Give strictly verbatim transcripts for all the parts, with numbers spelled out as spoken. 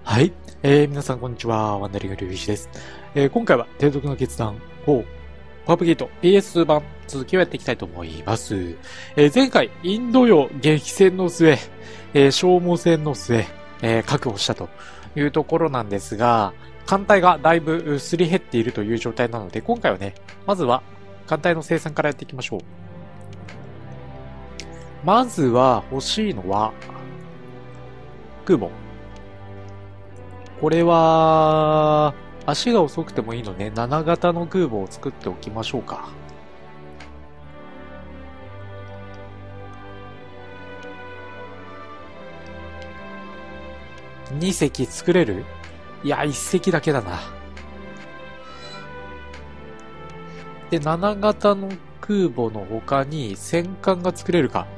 はい、えー、皆さんこんにちは。ワンダリングリュウイシです。えー、今回は提督の決断をパワープゲート ピーエス 版続きをやっていきたいと思います。えー、前回インド洋激戦の末、えー、消耗戦の末、えー、確保したというところなんですが、艦隊がだいぶすり減っているという状態なので、今回はね、まずは艦隊の生産からやっていきましょう。まずは欲しいのは空母。これは、足が遅くてもいいので、なな型の空母を作っておきましょうか。に隻作れる？いや、いっ隻だけだな。で、なな型の空母の他に戦艦が作れるか。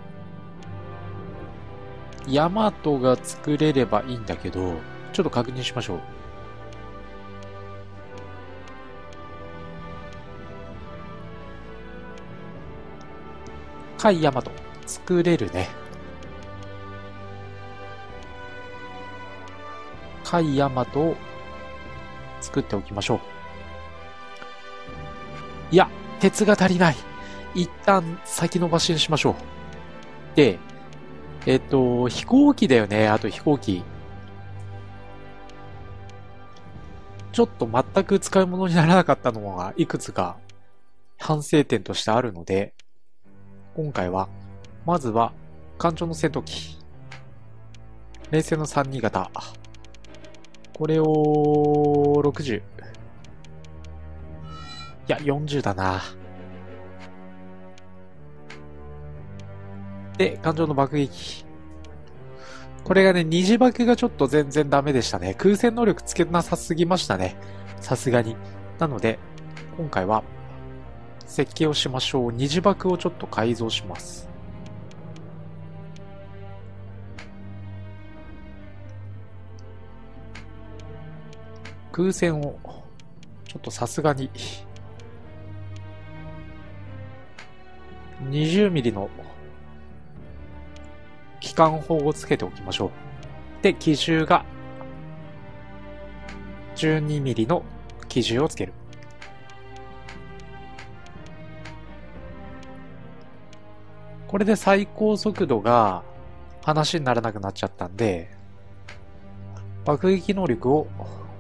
ヤマトが作れればいいんだけど、ちょっと確認しましょう。海ヤマト作れるね。海ヤマトを作っておきましょう。いや、鉄が足りない。一旦先延ばしにしましょう。で、えっと、飛行機だよね。あと飛行機。ちょっと全く使い物にならなかったのがいくつか反省点としてあるので、今回は、まずは、艦長の戦闘機。冷戦のさんじゅうに型。これを、ろくじゅう。いや、よんじゅうだな。で、艦長の爆撃。これがね、二次爆がちょっと全然ダメでしたね。空戦能力つけなさすぎましたね。さすがに。なので、今回は、設計をしましょう。二次爆をちょっと改造します。空戦を、ちょっとさすがに、にじゅうミリの機関砲をつけておきましょう。で、機銃がじゅうにミリの機銃をつける。これで最高速度が話にならなくなっちゃったんで、爆撃能力を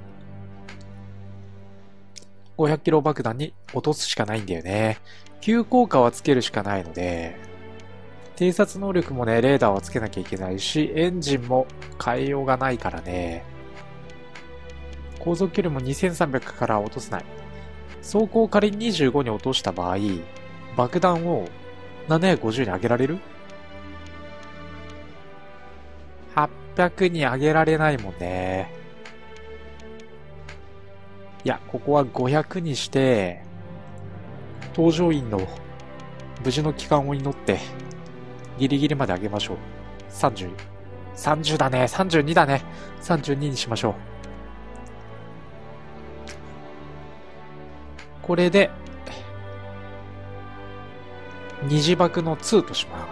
ごひゃくキロ爆弾に落とすしかないんだよね。急降下はつけるしかないので、偵察能力もね、レーダーはつけなきゃいけないし、エンジンも変えようがないからね。航続距離もにせんさんびゃくから落とせない。走行を仮ににじゅうごに落とした場合、爆弾をななひゃくごじゅうに上げられる？ はっぴゃく に上げられないもんね。いや、ここはごひゃくにして、搭乗員の無事の帰還を祈って、ギリギリまで上げましょう。さんじゅう。さんじゅうだね。さんじゅうにだね。さんじゅうににしましょう。これで、二次爆のにとします。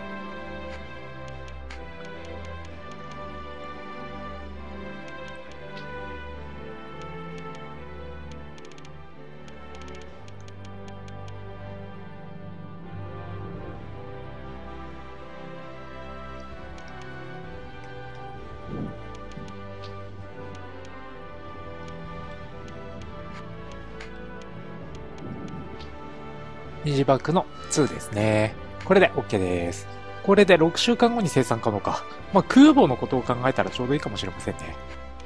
二次爆のにですね。これで OK です。これでろくしゅうかんごに生産可能か。まあ、空母のことを考えたらちょうどいいかもしれませんね。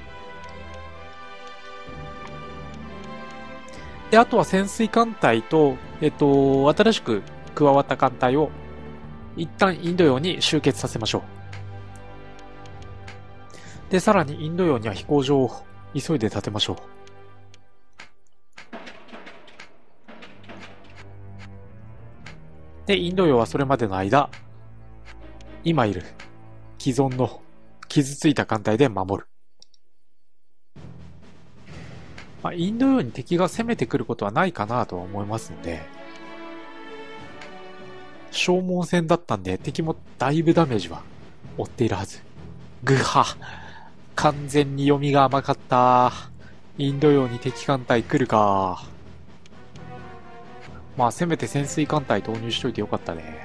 で、あとは潜水艦隊と、えっと、新しく加わった艦隊を一旦インド洋に集結させましょう。で、さらにインド洋には飛行場を急いで建てましょう。で、インド洋はそれまでの間、今いる既存の傷ついた艦隊で守る。まあ、インド洋に敵が攻めてくることはないかなとは思いますので、消耗戦だったんで敵もだいぶダメージは負っているはず。ぐは完全に読みが甘かった。インド洋に敵艦隊来るか。まあ、せめて潜水艦隊投入しといてよかったね。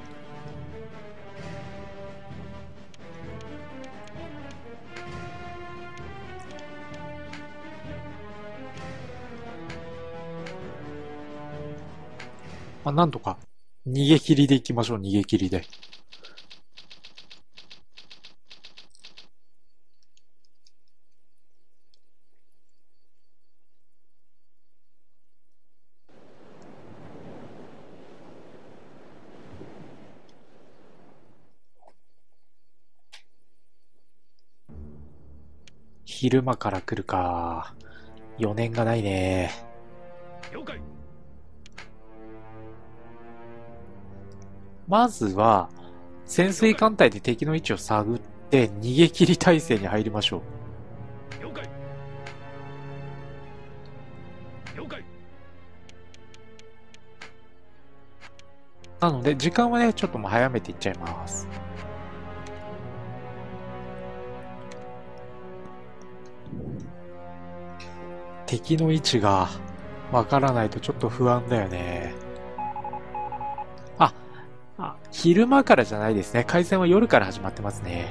まあ、なんとか、逃げ切りで行きましょう、逃げ切りで。昼間から来るか。余念がないね。了解。まずは、潜水艦隊で敵の位置を探って逃げ切り態勢に入りましょう。了解。了解。なので、時間はね、ちょっともう早めていっちゃいます。敵の位置がわからないとちょっと不安だよね。あ、あ、昼間からじゃないですね。海戦は夜から始まってますね。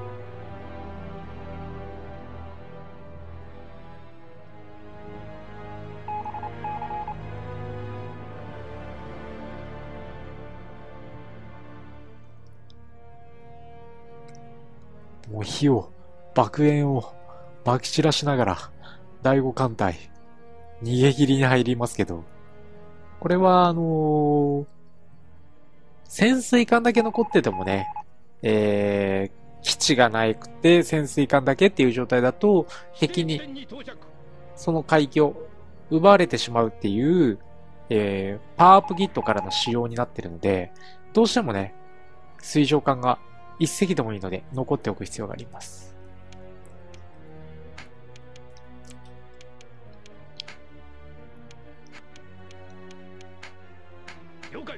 もう火を、爆炎を、撒き散らしながら、だいご艦隊、逃げ切りに入りますけど、これは、あのー、潜水艦だけ残っててもね、えー、基地がなくて潜水艦だけっていう状態だと、敵に、その海域を奪われてしまうっていう、えー、パワーアップキットからの仕様になってるので、どうしてもね、水上艦が一隻でもいいので残っておく必要があります。了解。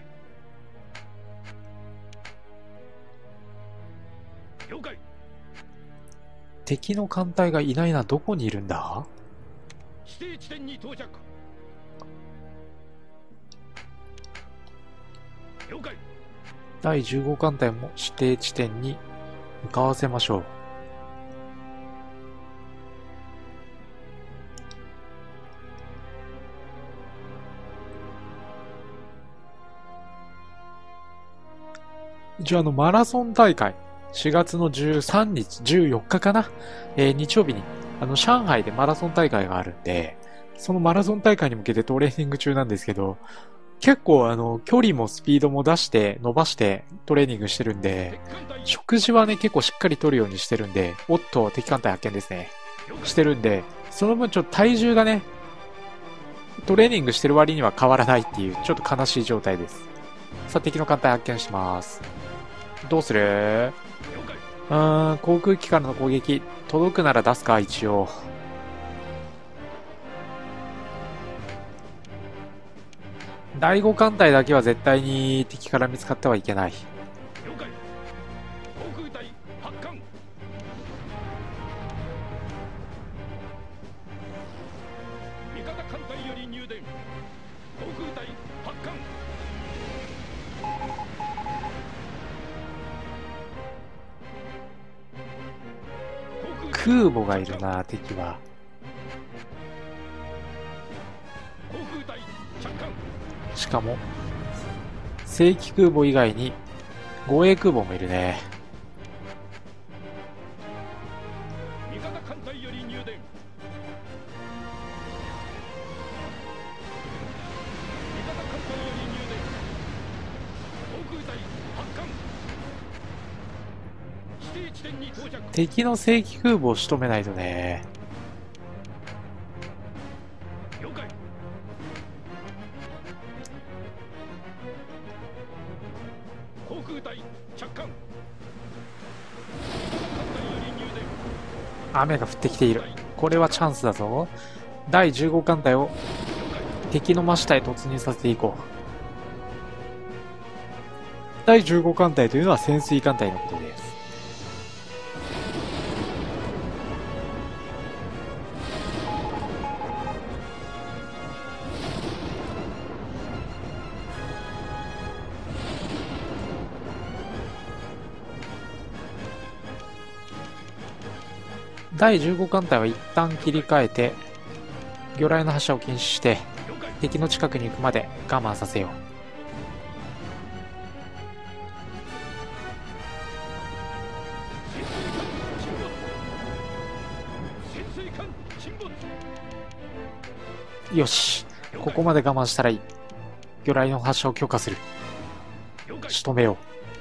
了解。敵の艦隊がいないな。どこにいるんだ？指定地点に到着。了解。だいじゅうご艦隊も指定地点に向かわせましょう。一応あのマラソン大会、しがつのじゅうさんにち、じゅうよっかかな、えー、日曜日にあの上海でマラソン大会があるんで、そのマラソン大会に向けてトレーニング中なんですけど、結構あの距離もスピードも出して伸ばしてトレーニングしてるんで、食事はね結構しっかり取るようにしてるんで、おっと敵艦隊発見ですね。してるんで、その分ちょっと体重がね、トレーニングしてる割には変わらないっていうちょっと悲しい状態です。さあ敵の艦隊発見します。どうする？うーん、航空機からの攻撃届くなら出すか。一応だいご艦隊だけは絶対に敵から見つかってはいけない。了解。航空隊発艦。味方艦隊より入電。航空隊発艦。空母がいるな、敵は。航空隊着艦。しかも正規空母以外に護衛空母もいるね。味方艦隊より入電。味方艦隊より入電。航空隊発艦。指定地点に到着。敵の正規空母を仕留めないとね。了解。航空隊着艦。雨が降ってきている。これはチャンスだぞ。だいじゅうご艦隊を敵の真下へ突入させていこう。だいじゅうご艦隊というのは潜水艦隊のことです。 だいじゅうご艦隊は一旦切り替えて魚雷の発射を禁止して敵の近くに行くまで我慢させよう。よし、ここまで我慢したらいい。魚雷の発射を許可する。仕留めよう。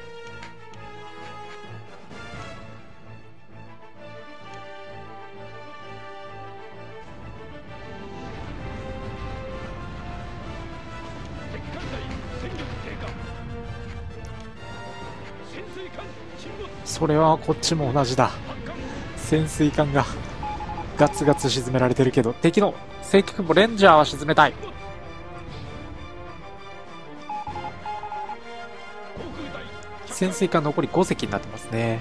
それはこっちも同じだ。潜水艦がガツガツ沈められてるけど、敵のせっかくもレンジャーは沈めたい。潜水艦残りご隻になってますね。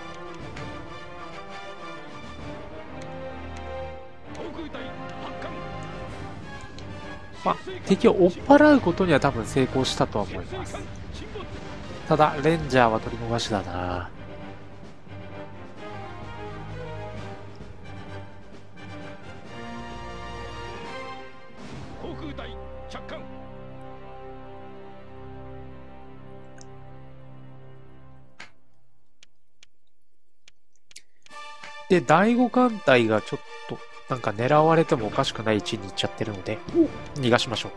まあ、敵を追っ払うことには多分成功したとは思います。ただレンジャーは取り逃しだな。で、だいご艦隊がちょっとなんか狙われてもおかしくない位置に行っちゃってるので逃がしましょう。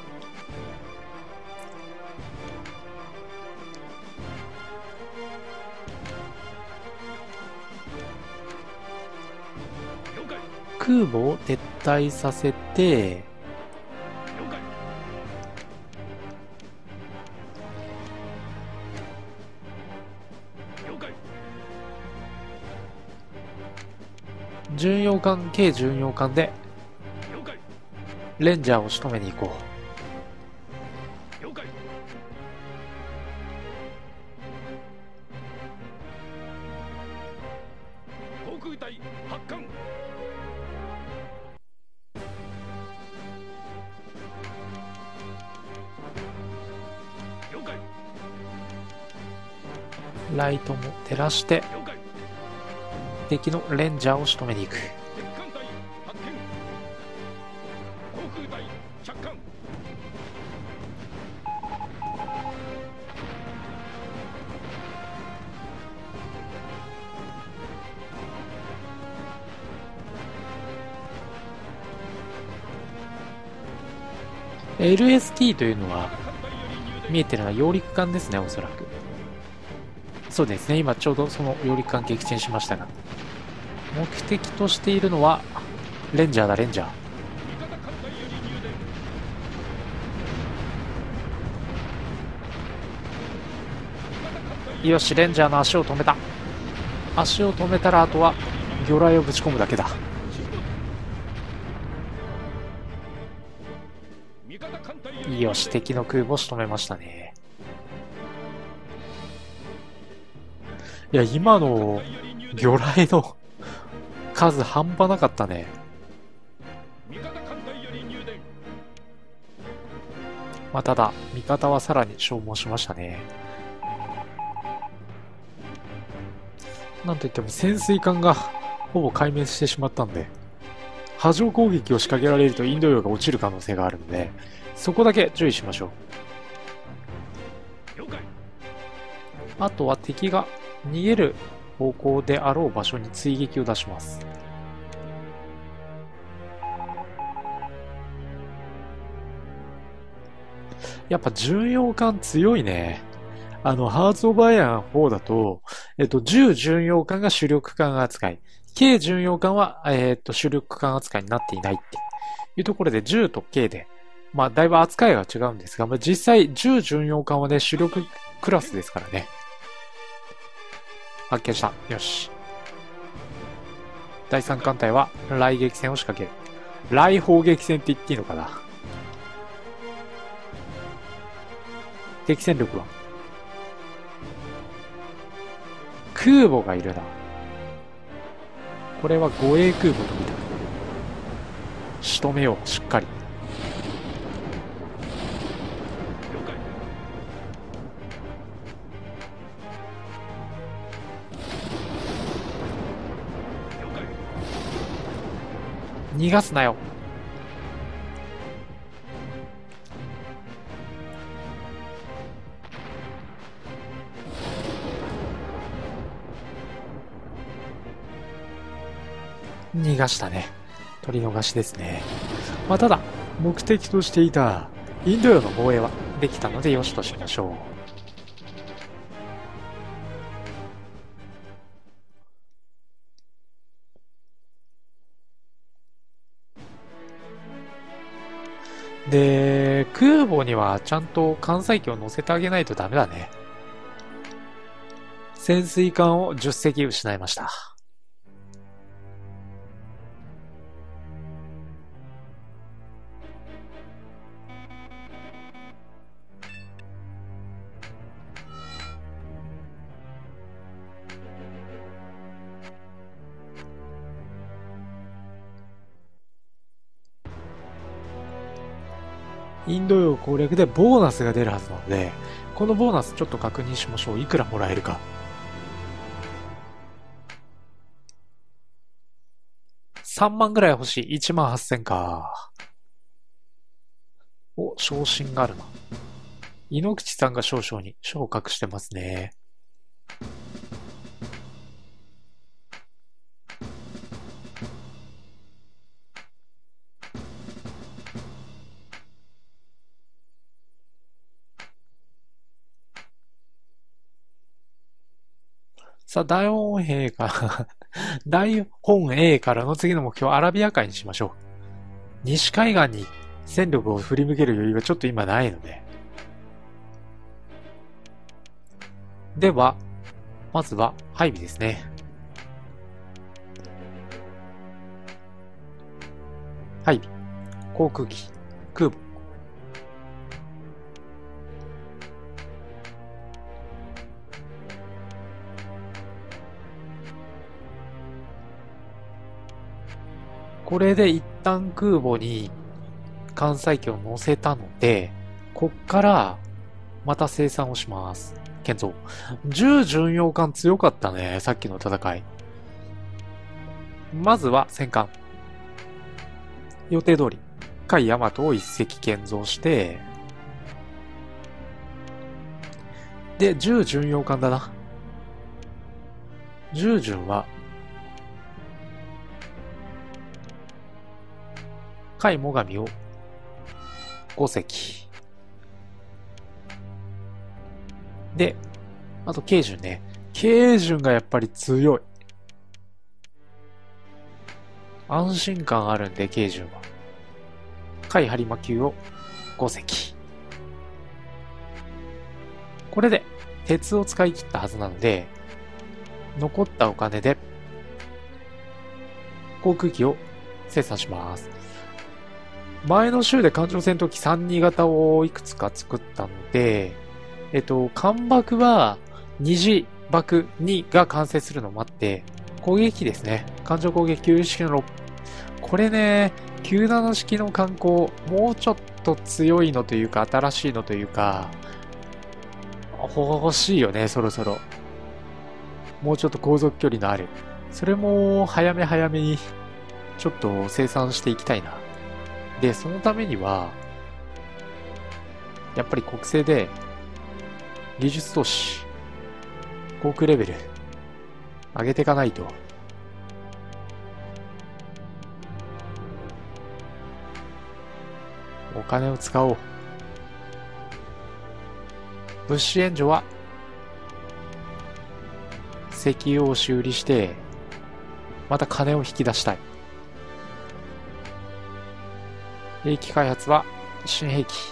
空母を撤退させて、巡洋艦、計巡洋艦でレンジャーを仕留めに行こう。航空隊発艦。ライトも照らして敵のレンジャーを仕留めに行く。エルエスティー というのは見えてるのは揚陸艦ですね、おそらく。そうですね、今ちょうどその揚陸艦撃沈しましたが、目的としているのはレンジャーだ。レンジャー。よし、レンジャーの足を止めた。足を止めたらあとは魚雷をぶち込むだけだ。よし、敵の空母を仕留めましたね。いや、今の魚雷の数半端なかったね。まあ、ただ味方はさらに消耗しましたね。なんといっても潜水艦がほぼ壊滅してしまったんで、波状攻撃を仕掛けられるとインド洋が落ちる可能性があるので、そこだけ注意しましょう。あとは敵が逃げる方向であろう場所に追撃を出します。やっぱ巡洋艦強いね。あの、ハーツ・オブ・アイアンフォーだと、えっと、じゅう巡洋艦が主力艦扱い。計巡洋艦は、えっと、主力艦扱いになっていないっていうところで、じゅうと計で、まあ、だいぶ扱いが違うんですが、まあ、実際、じゅう巡洋艦はね、主力クラスですからね。発見した。よし。だいさん艦隊は、雷撃戦を仕掛ける。雷砲撃戦って言っていいのかな。敵戦力は空母がいるな。これは護衛空母と見た。仕留めよう、しっかり。 逃がすなよ。逃がしたね。取り逃しですね。まあ、ただ、目的としていたインド洋の防衛はできたのでよしとしましょう。で、空母にはちゃんと艦載機を乗せてあげないとダメだね。潜水艦をじゅっ隻失いました。インド洋攻略でボーナスが出るはずなので、このボーナスちょっと確認しましょう。いくらもらえるか。さんまんぐらい欲しい。いちまんはっせんか。お、昇進があるな。井ノ口さんが少々に昇格してますね。さあ、大本営から、大本営からの次の目標、アラビア海にしましょう。西海岸に戦力を振り向ける余裕がちょっと今ないので。では、まずは配備ですね。配備。航空機。空母。これで一旦空母に艦載機を乗せたので、こっからまた生産をします。建造。じゅう巡洋艦強かったね、さっきの戦い。まずは戦艦。予定通り、海大和を一隻建造して、で、じゅう巡洋艦だな。じゅう巡は、海最上をご隻。で、あと、慶順ね。慶順がやっぱり強い。安心感あるんで、慶順は。海播磨級をご隻。これで、鉄を使い切ったはずなので、残ったお金で、航空機を生産します。前の週で艦上戦闘機さんじゅうに型をいくつか作ったので、えっと、艦爆は二次爆にが完成するのを待って、攻撃機ですね。艦上攻撃きゅう式のろく。これね、きゅうじゅうなな式の艦砲、もうちょっと強いのというか、新しいのというか、欲しいよね、そろそろ。もうちょっと航続距離のある。それも早め早めに、ちょっと生産していきたいな。で、そのためには、やっぱり国製で、技術投資、航空レベル、上げていかないと。お金を使おう。物資援助は、石油を修理して、また金を引き出したい。兵器開発は新兵器。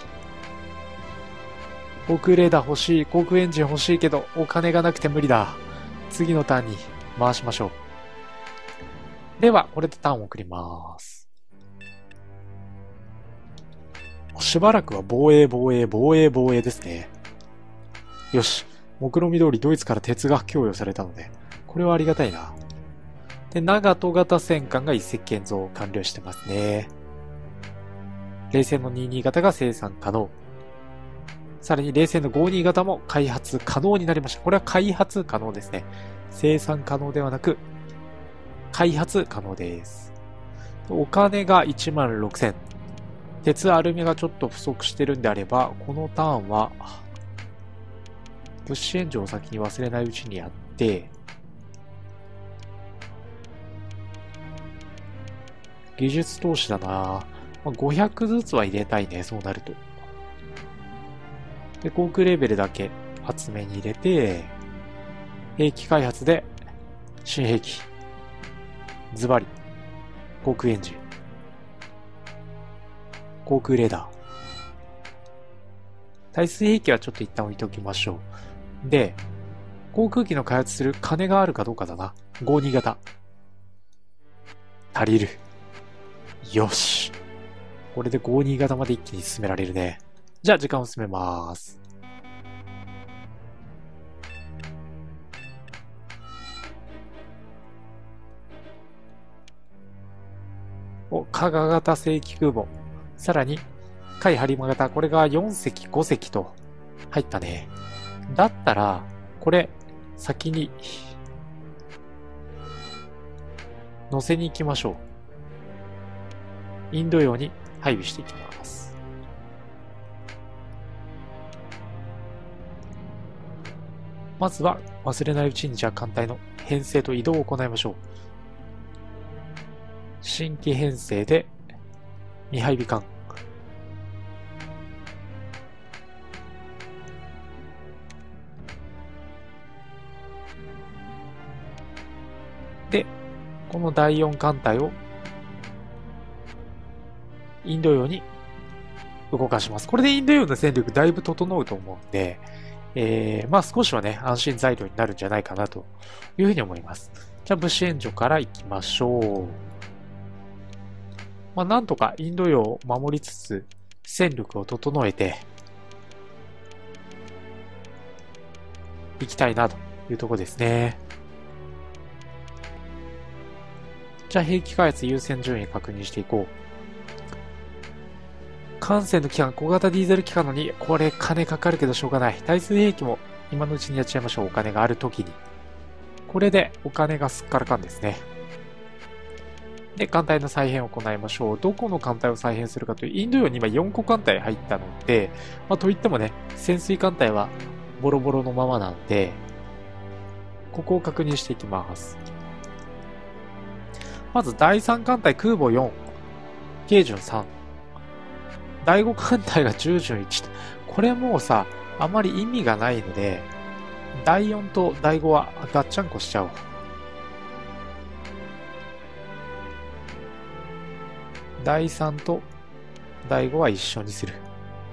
航空レーダー欲しい、航空エンジン欲しいけど、お金がなくて無理だ。次のターンに回しましょう。では、これでターンを送ります。しばらくは防衛、防衛、防衛、防衛ですね。よし。目論見通りドイツから鉄が供与されたので、これはありがたいな。で、長門型戦艦が一隻建造完了してますね。冷戦のにじゅうに型が生産可能。さらに冷戦のごじゅうに型も開発可能になりました。これは開発可能ですね。生産可能ではなく、開発可能です。 お金がいちまんろくせん。鉄、アルミがちょっと不足してるんであれば、このターンは、物資援助を先に忘れないうちにやって、技術投資だな。まあ、ごひゃくずつは入れたいね、そうなると。で、航空レベルだけ厚めに入れて、兵器開発で、新兵器。ズバリ。航空エンジン。航空レーダー。対水兵器はちょっと一旦置いておきましょう。で、航空機の開発する金があるかどうかだな。ごじゅうに型。足りる。よし。これでごじゅうに型まで一気に進められるね。じゃあ時間を進めます。お、加賀型正規空母。さらに、海播磨型。これがよん隻、ご隻と入ったね。だったら、これ、先に、乗せに行きましょう。インド洋に配備していきます。まずは、忘れないうちにじゃあ艦隊の編成と移動を行いましょう。新規編成で未配備艦。で、このだいよん艦隊をインド洋に動かします。これでインド洋の戦力だいぶ整うと思うんで、えー、まあ少しはね、安心材料になるんじゃないかなというふうに思います。じゃあ物資援助から行きましょう。まあ、なんとかインド洋を守りつつ、戦力を整えて、いきたいなというところですね。じゃあ兵器開発優先順位確認していこう。艦船の機関、小型ディーゼル機関のに、これ金かかるけどしょうがない。対数兵器も今のうちにやっちゃいましょう。お金があるときに。これでお金がすっからかんですね。で、艦隊の再編を行いましょう。どこの艦隊を再編するかという、インド洋に今よんこ艦隊入ったので、まあ、といってもね、潜水艦隊はボロボロのままなんで、ここを確認していきます。まずだいさん艦隊空母よん、軽巡さん、だいご艦隊が重巡いちと、これもうさ、あまり意味がないので、だいよんとだいごはガッチャンコしちゃおう。だいさんとだいごは一緒にする。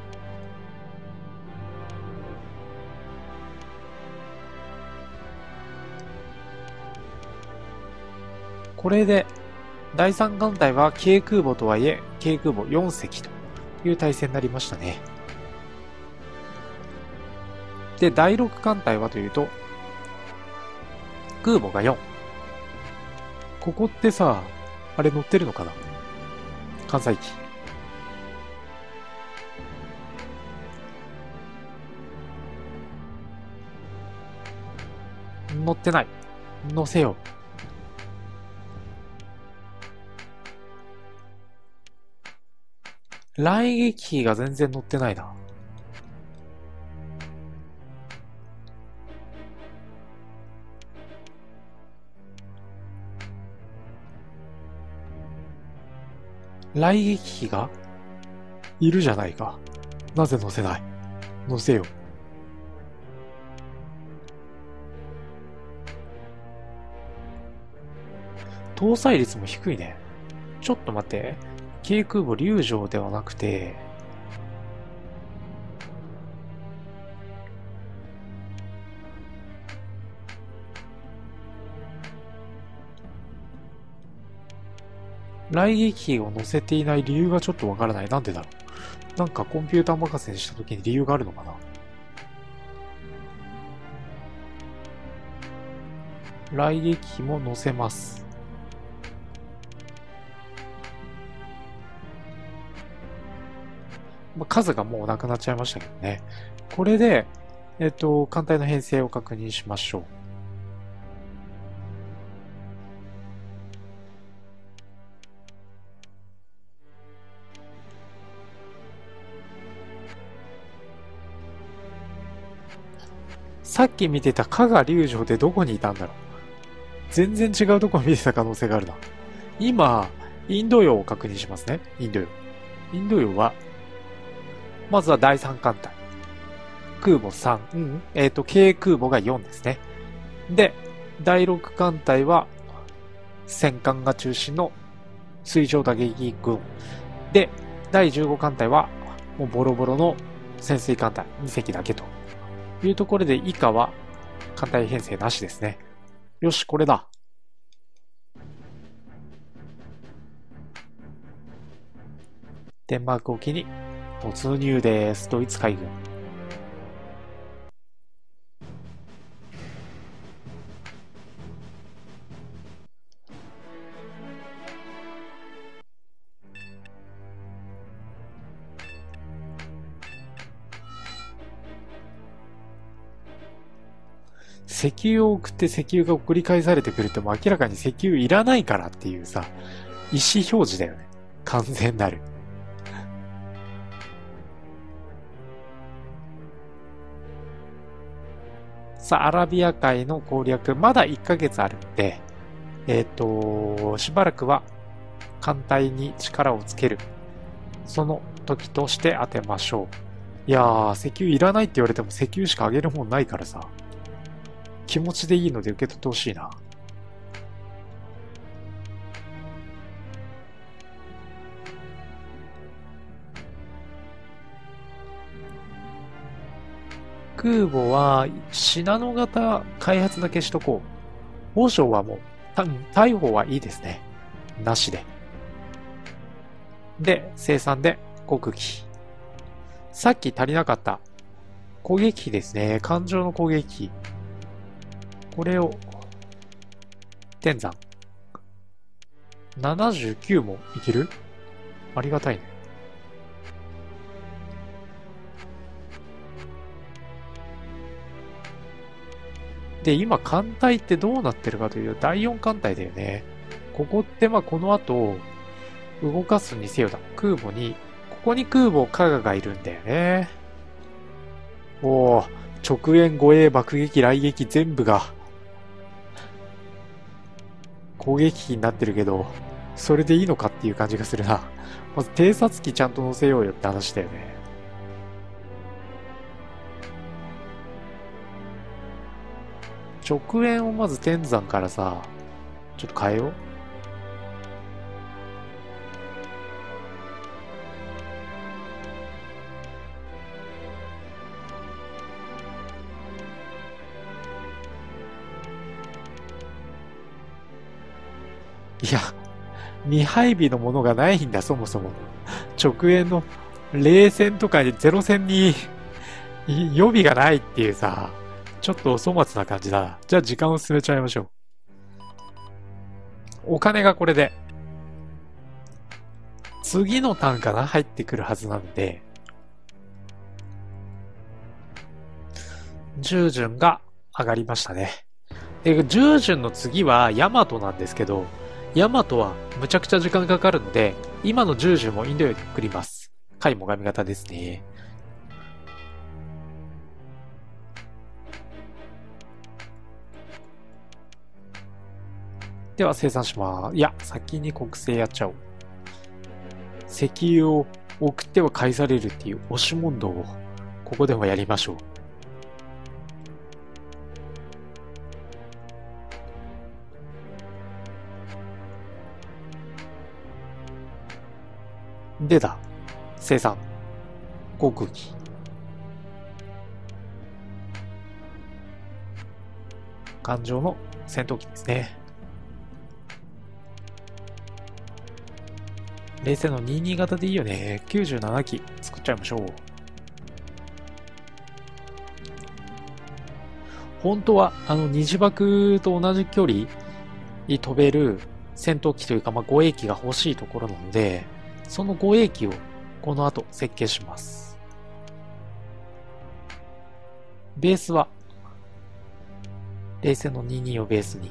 これでだいさん艦隊は軽空母とはいえ軽空母よん隻という体制になりましたね。で、だいろく艦隊はというと空母がよん。ここってさ、あれ乗ってるのかな、艦載機。乗ってない。乗せよう。雷撃機が全然乗ってないな。雷撃機がいるじゃないか。なぜ乗せない。乗せよ。搭載率も低いね。ちょっと待って。軽空母龍城ではなくて、雷撃機を乗せていない理由がちょっとわからない。なんでだろう。なんかコンピューター任せにした時に理由があるのかな。雷撃機も乗せます。まあ、数がもうなくなっちゃいましたけどね。これで、えっと、艦隊の編成を確認しましょう。 さっき見てた加賀龍城ってどこにいたんだろう。全然違うとこ見てた可能性があるな。今、インド洋を確認しますね。インド洋。インド洋は、まずはだいさん艦隊。空母さん、うん、えっと、軽空母がよんですね。で、だいろく艦隊は、戦艦が中心の水上打撃群。で、だいじゅうご艦隊は、もうボロボロの潜水艦隊に隻だけというところで、以下は艦隊編成なしですね。よし、これだ。デンマーク沖に突入です。ドイツ海軍。石油を送って石油が送り返されてくるっても明らかに石油いらないからっていうさ、意思表示だよね。完全なる。さあ、アラビア海の攻略、まだいっかげつあるんで、えっと、しばらくは艦隊に力をつける。その時として当てましょう。いやー、石油いらないって言われても石油しかあげるもんないからさ。気持ちでいいので受け取ってほしいな。空母は信濃型開発だけしとこう。王将はもう、大砲はいいですね。なしで。で、生産で航空機。さっき足りなかった攻撃機ですね。艦上の攻撃機。これを、天山。ななじゅうきゅうもいける？ありがたいね。で、今艦隊ってどうなってるかというと、だいよん艦隊だよね。ここってまあこの後、動かすにせよだ。空母に、ここに空母加賀がいるんだよね。おー、直縁護衛爆撃雷撃全部が、攻撃機になってるけど、それでいいのかっていう感じがするな。まず偵察機ちゃんと乗せようよって話だよね。直縁をまず天山からさ、ちょっと変えよう。いや、未配備のものがないんだ、そもそも。直縁の零戦とかゼロ戦に予備がないっていうさ、ちょっとお粗末な感じだ。じゃあ時間を進めちゃいましょう。お金がこれで、次のターンかな入ってくるはずなんで、従順が上がりましたね。で、従順の次はヤマトなんですけど、ヤマトはむちゃくちゃ時間かかるので、今の従順もインド洋に送ります。海もがみ型ですね。では生産します。いや、先に国政やっちゃおう。石油を送っては返されるっていう押し問答を、ここでもやりましょう。でだ。生産。航空機。艦上の戦闘機ですね。冷戦のにじゅうに型でいいよね。きゅうじゅうななき作っちゃいましょう。本当は、あの、虹爆と同じ距離に飛べる戦闘機というか、まあ、護衛機が欲しいところなので、その護衛機をこの後設計します。ベースは、冷戦のにじゅうにをベースに。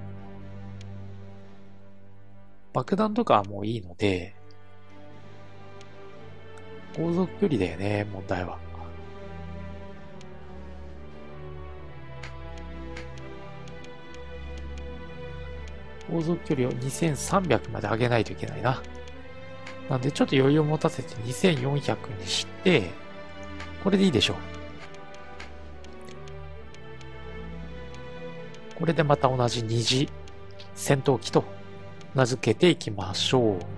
爆弾とかはもういいので、航続距離だよね、問題は。 航続距離をにせんさんびゃくまで上げないといけないな。なんでちょっと余裕を持たせてにせんよんひゃくにして、これでいいでしょう。これでまた同じ二次戦闘機と名付けていきましょう。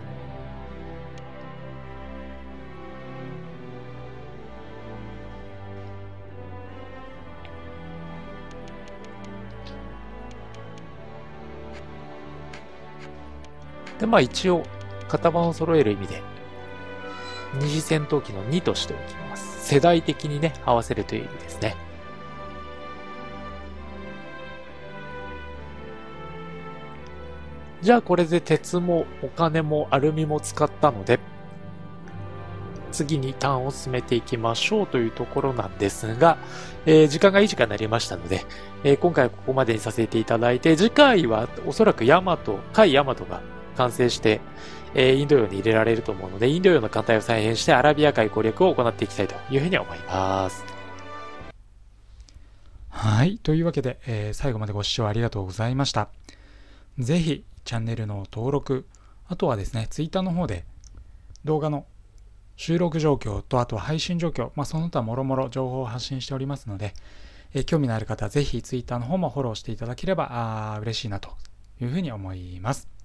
で、まあ一応、型番を揃える意味で、二次戦闘機のにとしておきます。世代的にね、合わせるという意味ですね。じゃあこれで鉄もお金もアルミも使ったので、次にターンを進めていきましょうというところなんですが、えー、時間がいい時間になりましたので、えー、今回はここまでにさせていただいて、次回はおそらくヤマト、海ヤマトが完成して、えー、インド洋に入れられると思うので、インド洋の艦隊を再編してアラビア海攻略を行っていきたいというふうに思います。 はい。というわけで、えー、最後までご視聴ありがとうございました。ぜひ、チャンネルの登録、あとはですね、ツイッターの方で動画の収録状況と、あとは配信状況、まあ、その他もろもろ情報を発信しておりますので、えー、興味のある方はぜひツイッターの方もフォローしていただければあ嬉しいなというふうに思います。